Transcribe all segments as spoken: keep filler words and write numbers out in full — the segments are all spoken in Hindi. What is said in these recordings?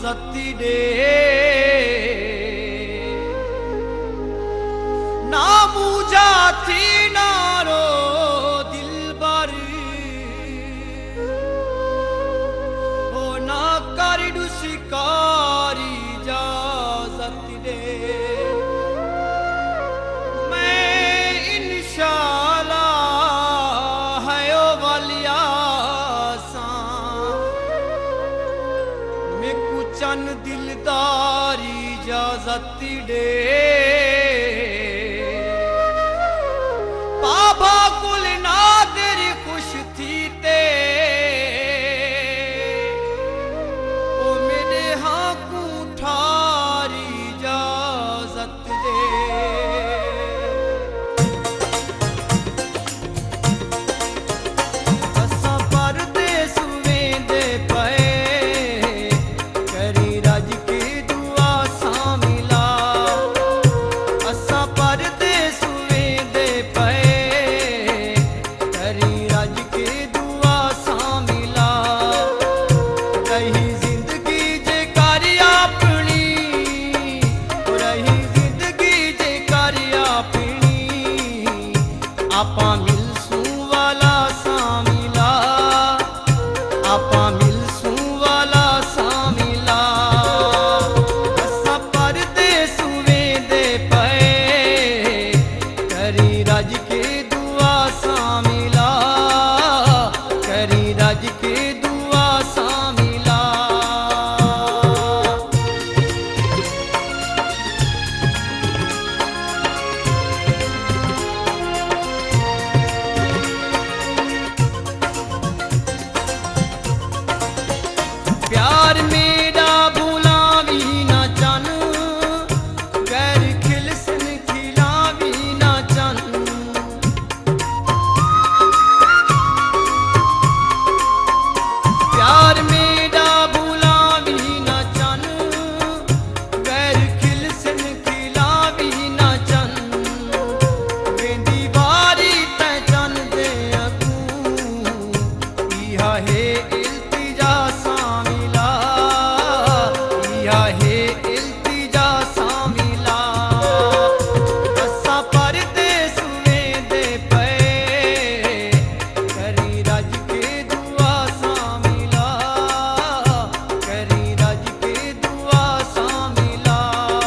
इजाजत दे ना मुझा थी नारो दिलबर ओ ना कर शिकारी इजाजत दे मैं इंशाअल्लाह है ओ वालिया सा मैं कुचन दिलदारी इजाजत दे बाबा कुल नादिर खुश थी ते ओ मेरे हाँ को ठारी इजाजत दे असा परदेस वेंदे पे करी रज के दुआ सा मिला असा परदेस वेंदे पे आपा मिलसू वाला सा मिला आपा मिलसू वाला सा मिला असा परदेस वेंदे पे करी रज के दुआ सा मिला करी रज के दुआ सा मिला प्यार मेरा भुलावी ना चन गैर खिलसन खिलावी ना चन प्यार मेरा भुलावी ना चन गैर खिलसन खिलावी ना चन वेंदी बारी तै चन दे अकू इहा है इल्तिजा सा है इल्तिजा सा मिला असा परदेस वेंदे पे करी रज के दुआ सा मिला करी रज के दुआ सा मिला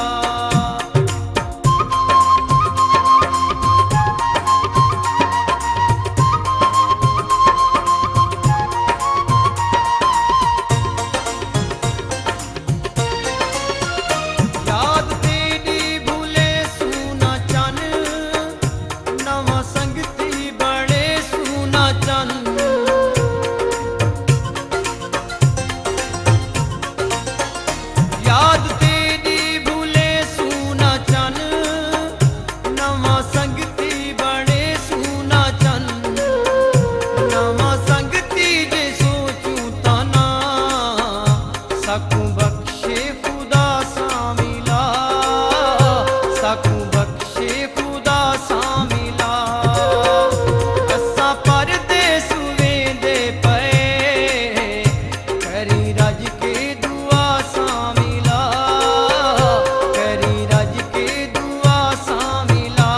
याद तेरी भूले सूना चन नवा संगती बड़े सूना चन नवा संगती जे सोचू तना सकू बख्शे खुदा सा मिला सकू बख्शे खुदा सा मिला असा परदेस वेंदे पे करी रज के दुआ सा मिला करी रज के दुआ सा मिला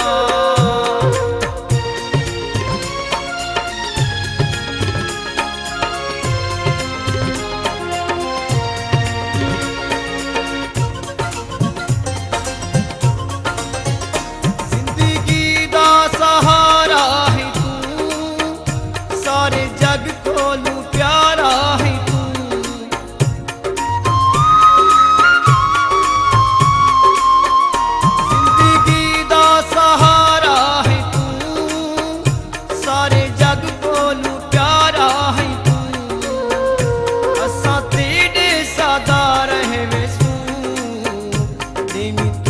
जिंदगी दा सहारा है तू सारे जग कोलू प्यारा है तू जिंदगी दा सहारा है तू सारे जग कोलू प्यारा है तू असा तेरे सादा रहे वेसू देवी